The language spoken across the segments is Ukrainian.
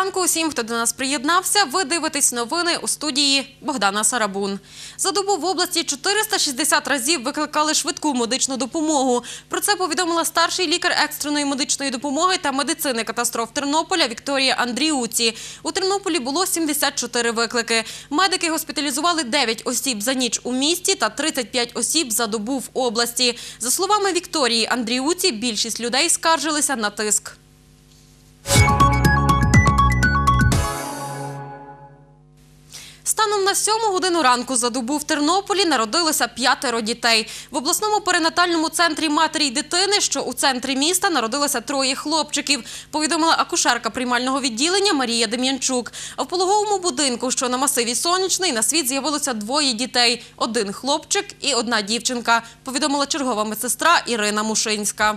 ранку усім, хто до нас приєднався. Ви дивитесь новини у студії Богдана Сарабун. За добу в області 460 разів викликали швидку медичну допомогу. Про це повідомила старший лікар екстреної медичної допомоги та медицини катастроф Тернополя Вікторія Андріуці. У Тернополі було 74 виклики. Медики госпіталізували 9 осіб за ніч у місті та 35 осіб за добу в області. За словами Вікторії Андріуці, більшість людей скаржилися на тиск. Станом на 7 годину ранку за добу в Тернополі народилося 5 дітей. В обласному перинатальному центрі матері й дитини, що у центрі міста, народилося 3 хлопчиків, повідомила акушерка приймального відділення Марія Дем'янчук. А в пологовому будинку, що на масиві Сонячний, на світ з'явилося 2 дітей – 1 хлопчик і 1 дівчинка, повідомила чергова медсестра Ірина Мушинська.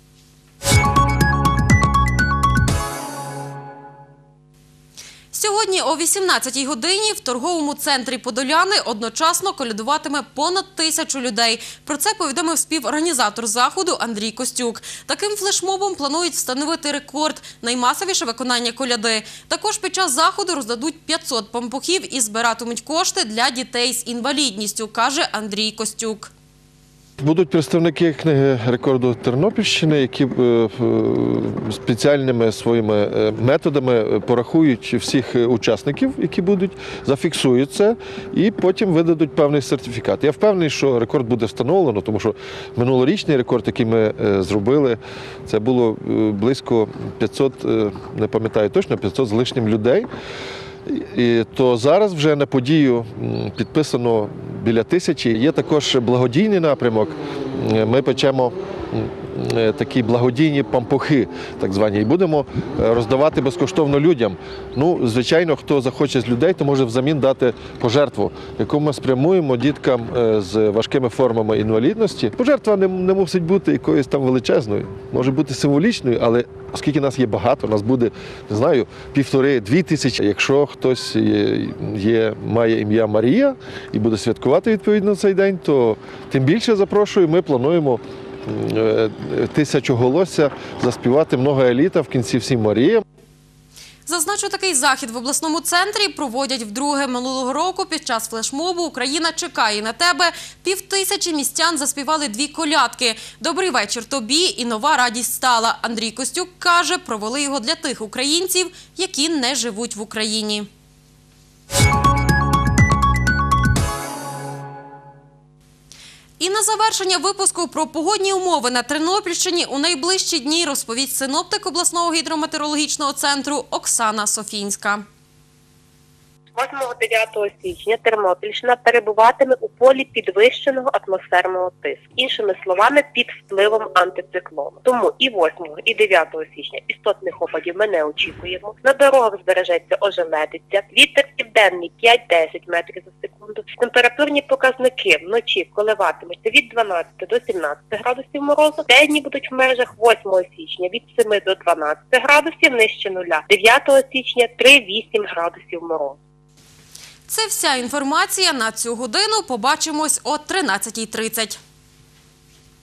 Сьогодні о 18-й годині в торговому центрі «Подоляни» одночасно колядуватиме понад 1000 людей. Про це повідомив співорганізатор заходу Андрій Костюк. Таким флешмобом планують встановити рекорд – наймасовіше виконання коляди. Також під час заходу роздадуть 500 пампухів і збиратимуть кошти для дітей з інвалідністю, каже Андрій Костюк. Будуть представники книги рекорду Тернопільщини, які спеціальними своїми методами порахують всіх учасників, які будуть, зафіксують це і потім видадуть певний сертифікат. Я впевнений, що рекорд буде встановлено, тому що минулорічний рекорд, який ми зробили, це було близько 500, не пам'ятаю точно, 500 з лишнім людей. І то зараз вже на подію підписано біля 1000. Є також благодійний напрямок. Ми печемо такі благодійні пампухи, так звані, і будемо роздавати безкоштовно людям. Ну, звичайно, хто захоче з людей, то може взамін дати пожертву, яку ми спрямуємо діткам з важкими формами інвалідності. Пожертва не мусить бути якоюсь там величезною, може бути символічною, але оскільки нас є багато, нас буде, не знаю, 1500-2000 тисячі. Якщо хтось має ім'я Марія і буде святкувати відповідно цей день, то тим більше запрошую. Ми плануємо 1000 голосся заспівати «Много еліта» в кінці всім Маріям. Зазначу, такий захід в обласному центрі проводять вдруге. Минулого року під час флешмобу «Україна чекає на тебе» 5000 містян заспівали 2 колядки «Добрий вечір тобі» і «Нова радість стала». Андрій Костюк каже, провели його для тих українців, які не живуть в Україні. І на завершення випуску про погодні умови на Тернопільщині у найближчі дні розповість синоптик обласного гідрометеорологічного центру Оксана Софінська. 8-9 січня Тернопільщина перебуватиме у полі підвищеного атмосферного тиску. Іншими словами, під впливом антициклону. Тому і 8, і 9 січня істотних опадів ми не очікуємо. На дорогах збережеться ожеледиця. Вітер південний 5-10 метрів за секунду. Температурні показники вночі коливатимуться від 12 до 17 градусів морозу. Денні будуть в межах 8 січня від 7 до 12 градусів нижче нуля. 9 січня 3-8 градусів морозу. Це вся інформація на цю годину. Побачимось о 13:30.